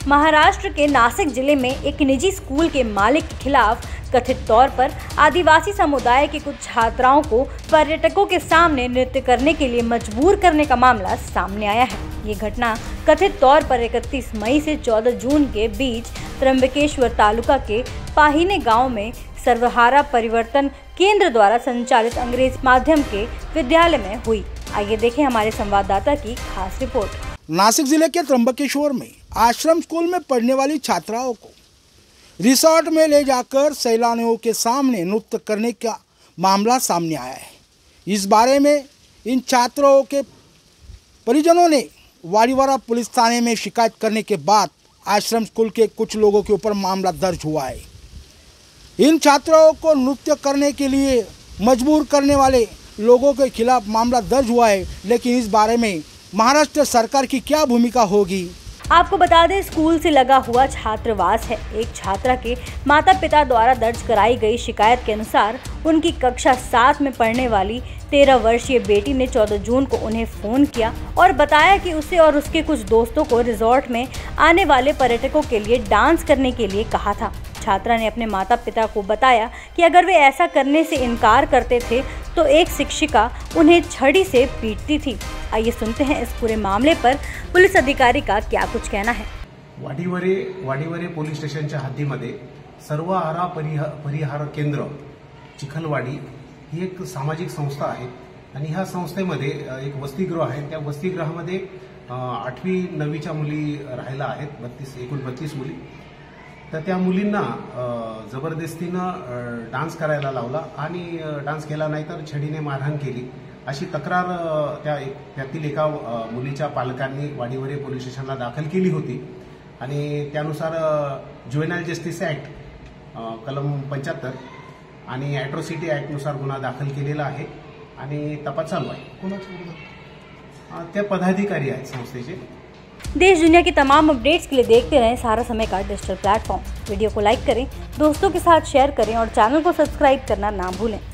महाराष्ट्र के नासिक जिले में एक निजी स्कूल के मालिक के खिलाफ कथित तौर पर आदिवासी समुदाय के कुछ छात्राओं को पर्यटकों के सामने नृत्य करने के लिए मजबूर करने का मामला सामने आया है। ये घटना कथित तौर पर 31 मई से 14 जून के बीच त्र्यंबकेश्वर तालुका के पाहिने गांव में सर्वहारा परिवर्तन केंद्र द्वारा संचालित अंग्रेजी माध्यम के विद्यालय में हुई। आइए देखें हमारे संवाददाता की खास रिपोर्ट। नासिक जिले के त्र्यंबकेश्वर में आश्रम स्कूल में पढ़ने वाली छात्राओं को रिसोर्ट में ले जाकर सैलानियों के सामने नृत्य करने का मामला सामने आया है। इस बारे में इन छात्रों के परिजनों ने वाडीवाड़ा पुलिस थाने में शिकायत करने के बाद आश्रम स्कूल के कुछ लोगों के ऊपर मामला दर्ज हुआ है। इन छात्रों को नृत्य करने के लिए मजबूर करने वाले लोगों के खिलाफ मामला दर्ज हुआ है, लेकिन इस बारे में महाराष्ट्र सरकार की क्या भूमिका होगी? आपको बता दें, स्कूल से लगा हुआ छात्रावास है। एक छात्रा के माता पिता द्वारा दर्ज कराई गई शिकायत के अनुसार उनकी कक्षा 7 में पढ़ने वाली 13 वर्षीय बेटी ने 14 जून को उन्हें फ़ोन किया और बताया कि उसे और उसके कुछ दोस्तों को रिजॉर्ट में आने वाले पर्यटकों के लिए डांस करने के लिए कहा था। छात्रा ने अपने माता पिता को बताया कि अगर वे ऐसा करने से इनकार करते थे तो एक शिक्षिका उन्हें छड़ी से पीटती थी। आइए सुनते हैं इस पूरे मामले पर पुलिस अधिकारी का क्या कुछ कहना है। वाडीवरे पोलीस स्टेशनच्या हद्दीमध्ये सर्वहारा परिहार केंद्र चिखलवाडी ही एक सामाजिक संस्था आहे आणि ह्या संस्थेमध्ये एक वसतिगृह आहे। त्या वसतिगृहामध्ये 8वी 9वीच्या मुली राहायला आहेत, एकूण 32 मुली। तर त्या मुलींना जबरदस्तीनं डान्स करायला लावला आणि डान्स केला नाही तर छडीने मारहाण केली अशी तक्रार त्यातील एका मुलीच्या पालकांनी वाडीवरे पोलीस स्टेशनला दाखल केली होती आणि त्यानुसार ज्युव्हेनाइल जस्टिस ऍक्ट कलम 75 आणि ॲट्रॉसिटी ऍक्टनुसार गुन्हा दाखल केलेला आहे आणि तपास चालू आहे। त्या पदाधिकारी आहेत संस्थेचे। देश दुनिया की तमाम अपडेट्स के लिए देखते रहें सारा समय का डिजिटल प्लेटफॉर्म। वीडियो को लाइक करें, दोस्तों के साथ शेयर करें और चैनल को सब्सक्राइब करना ना भूलें।